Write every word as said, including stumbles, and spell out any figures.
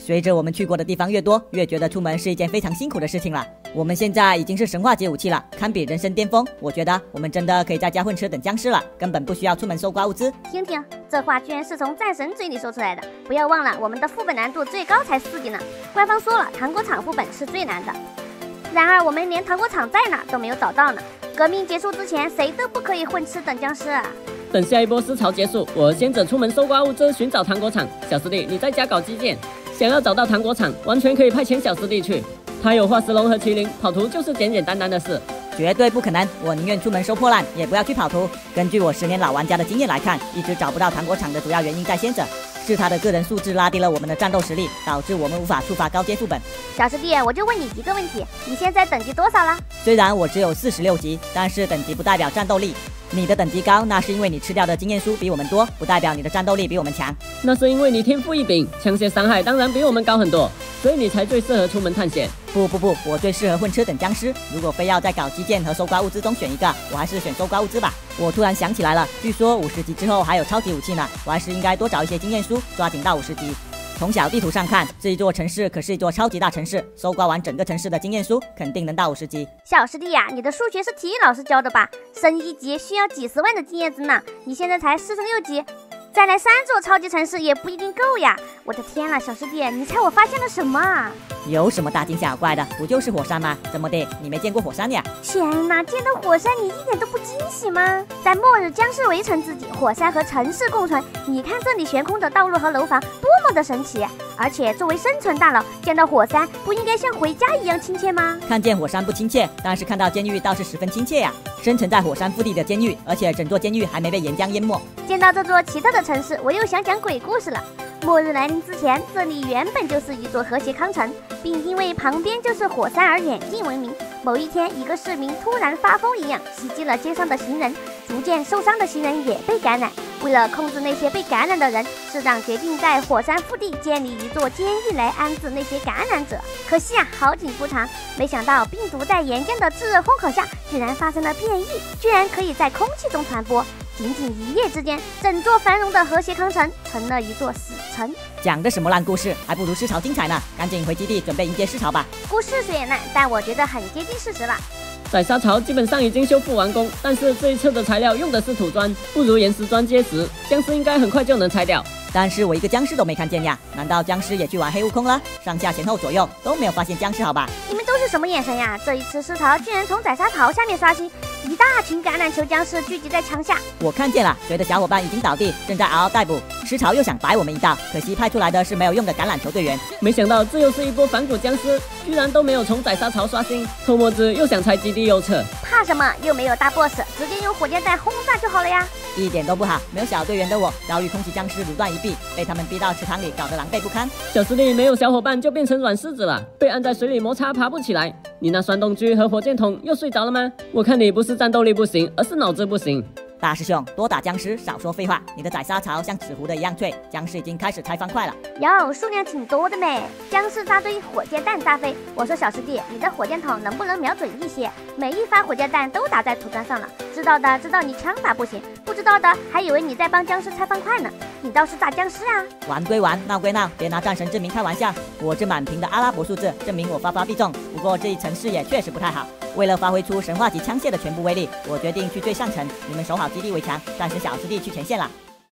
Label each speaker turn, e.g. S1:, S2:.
S1: 随着我们去过的地方越多，越觉得出门是一件非常辛苦的事情了。我们现在已经是神话级武器了，堪比人生巅峰。我觉得我们真的可以在家混吃等僵尸了，根本不需要出门搜刮物资。
S2: 听听，这话居然是从战神嘴里说出来的。不要忘了，我们的副本难度最高才四级呢。官方说了，糖果厂副本是最难的。然而我们连糖果厂在哪都没有找到呢。革命结束之前，谁都不可以混吃等僵尸啊！
S3: 等下一波思潮结束，我先者出门搜刮物资，寻找糖果厂。小师弟，你在家搞基建。想要找到糖果厂，完全可以派遣小师弟去。他有化石龙和麒麟，跑图就是简简单单的事。
S1: 绝对不可能，我宁愿出门收破烂，也不要去跑图。根据我十年老玩家的经验来看，一直找不到糖果厂的主要原因在先者，是他的个人素质拉低了我们的战斗实力，导致我们无法触发高阶副本。
S2: 小师弟，我就问你一个问题，你现在等级多少了？
S1: 虽然我只有四十六级，但是等级不代表战斗力。你的等级高，那是因为你吃掉的经验书比我们多，不代表你的战斗力比我们强。
S3: 那是因为你天赋异禀，枪械伤害当然比我们高很多，所以你才最适合出门探险。
S1: 不不不，我最适合混吃等僵尸。如果非要在搞基建和搜刮物资中选一个，我还是选搜刮物资吧。我突然想起来了，据说五十级之后还有超级武器呢，我还是应该多找一些经验书，抓紧到五十级。从小地图上看，这一座城市可是一座超级大城市，搜刮完整个城市的经验书，肯定能到五十级。
S2: 小师弟呀、啊，你的数学是体育老师教的吧？升一级需要几十万的经验值呢，你现在才四十六级，再来三座超级城市也不一定够呀！我的天呐，小师弟，你猜我发现了什么啊？
S1: 有什么大惊小怪的？不就是火山吗？怎么的？你没见过火山呀？
S2: 天哪，见到火山你一点都不惊喜吗？在末日僵尸围城之际，火山和城市共存，你看这里悬空的道路和楼房多么的神奇！而且作为生存大佬，见到火山不应该像回家一样亲切吗？
S1: 看见火山不亲切，但是看到监狱倒是十分亲切呀！生存在火山腹地的监狱，而且整座监狱还没被岩浆淹没。
S2: 见到这座奇特的城市，我又想讲鬼故事了。末日来临之前，这里原本就是一座和谐康城，并因为旁边就是火山而远近闻名。某一天，一个市民突然发疯一样袭击了街上的行人，逐渐受伤的行人也被感染。为了控制那些被感染的人，市长决定在火山腹地建立一座监狱来安置那些感染者。可惜啊，好景不长，没想到病毒在严峻的炙热风口下，居然发生了变异，居然可以在空气中传播。仅仅一夜之间，整座繁荣的和谐康城成了一座死城。
S1: 讲的什么烂故事，还不如尸潮精彩呢！赶紧回基地准备迎接尸潮吧。
S2: 故事虽然烂，但我觉得很接近事实了。
S3: 宰杀槽基本上已经修复完工，但是这一次的材料用的是土砖，不如岩石砖结实，僵尸应该很快就能拆掉。
S1: 但是我一个僵尸都没看见呀，难道僵尸也去玩黑悟空了？上下前后左右都没有发现僵尸，好吧？
S2: 你们都是什么眼神呀？这一次尸潮居然从宰杀槽下面刷新，一大群橄榄球僵尸聚集在墙下。
S1: 我看见了，谁的小伙伴已经倒地，正在嗷嗷待哺。尸潮又想摆我们一道，可惜派出来的是没有用的橄榄球队员。
S3: 没想到这又是一波反骨僵尸，居然都没有从宰杀槽刷新。偷摸子又想拆基地右侧，
S2: 怕什么？又没有大 boss， 直接用火箭弹轰炸就好了呀！
S1: 一点都不好，没有小队员的我遭遇空气僵尸如断一臂，被他们逼到池塘里，搞得狼狈不堪。
S3: 小师弟没有小伙伴就变成软柿子了，被按在水里摩擦爬不起来。你那酸冻狙和火箭筒又睡着了吗？我看你不是战斗力不行，而是脑子不行。
S1: 大师兄，多打僵尸，少说废话。你的宰杀槽像纸糊的一样脆，僵尸已经开始拆方块了。
S2: 哟，数量挺多的呢。僵尸扎堆，火箭弹炸飞。我说小师弟，你的火箭筒能不能瞄准一些？每一发火箭弹都打在土砖上了。知道的知道你枪法不行，不知道的还以为你在帮僵尸拆方块呢。你倒是炸僵尸啊！
S1: 玩归玩，闹归闹，别拿战神之名开玩笑。我这满屏的阿拉伯数字证明我发发必中。不过这一层视野确实不太好。为了发挥出神话级枪械的全部威力，我决定去最上层，你们守好基地围墙，暂时小师弟去前线了。